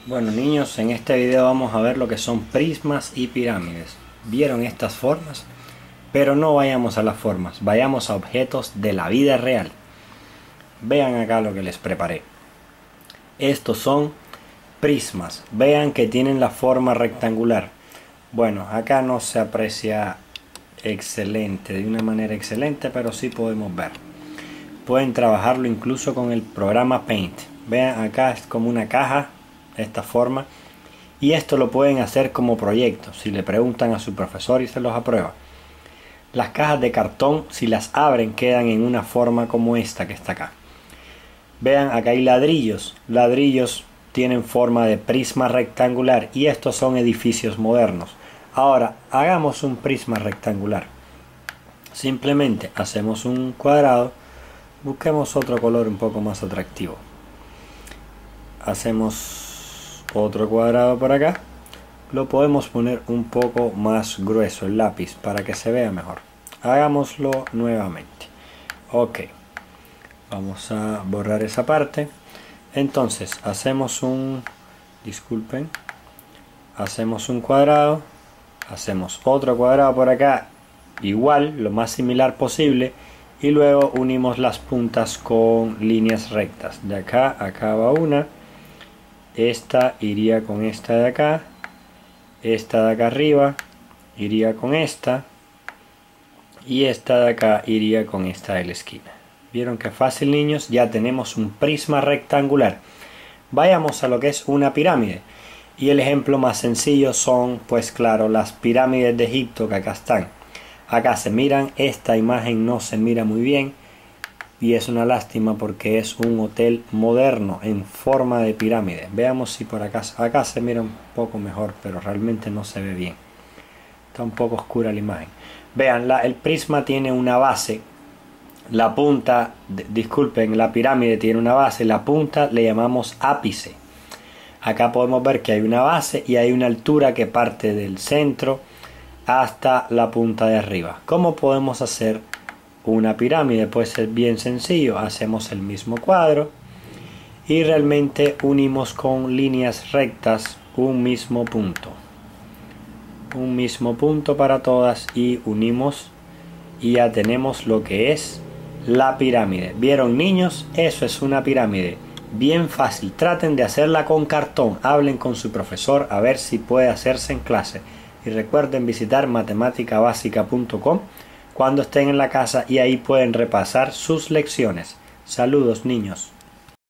Bueno niños, en este video vamos a ver lo que son prismas y pirámides. ¿Vieron estas formas? Pero no vayamos a las formas, vayamos a objetos de la vida real. Vean acá lo que les preparé. Estos son prismas. Vean que tienen la forma rectangular. Bueno, acá no se aprecia excelente, de una manera excelente, pero sí podemos ver. Pueden trabajarlo incluso con el programa Paint. Vean, acá es como una caja, esta forma, y esto lo pueden hacer como proyecto si le preguntan a su profesor y se los aprueba. Las cajas de cartón, si las abren, quedan en una forma como esta que está acá. Vean, acá hay ladrillos. Ladrillos tienen forma de prisma rectangular y estos son edificios modernos. Ahora hagamos un prisma rectangular. Simplemente hacemos un cuadrado. Busquemos otro color un poco más atractivo. Hacemos otro cuadrado por acá. Lo podemos poner un poco más grueso el lápiz para que se vea mejor. Hagámoslo nuevamente. Ok, vamos a borrar esa parte. Entonces hacemos un, disculpen, hacemos un cuadrado, hacemos otro cuadrado por acá, igual, lo más similar posible, y luego unimos las puntas con líneas rectas. De acá a acá va una. Esta iría con esta de acá. Esta de acá arriba iría con esta. Y esta de acá iría con esta de la esquina. ¿Vieron qué fácil, niños? Ya tenemos un prisma rectangular. Vayamos a lo que es una pirámide. Y el ejemplo más sencillo son, pues claro, las pirámides de Egipto que acá están. Acá se miran, esta imagen no se mira muy bien. Y es una lástima porque es un hotel moderno en forma de pirámide. Veamos si por acá se mira un poco mejor, pero realmente no se ve bien. Está un poco oscura la imagen. Vean, el prisma tiene una base. La punta, disculpen, la pirámide tiene una base. La punta le llamamos ápice. Acá podemos ver que hay una base y hay una altura que parte del centro hasta la punta de arriba. ¿Cómo podemos hacer una pirámide? Pues es bien sencillo. Hacemos el mismo cuadro y realmente unimos con líneas rectas un mismo punto para todas y unimos y ya tenemos lo que es la pirámide. ¿Vieron, niños? Eso es una pirámide. Bien fácil. Traten de hacerla con cartón. Hablen con su profesor a ver si puede hacerse en clase. Y recuerden visitar matematicabásica.com cuando estén en la casa y ahí pueden repasar sus lecciones. Saludos, niños.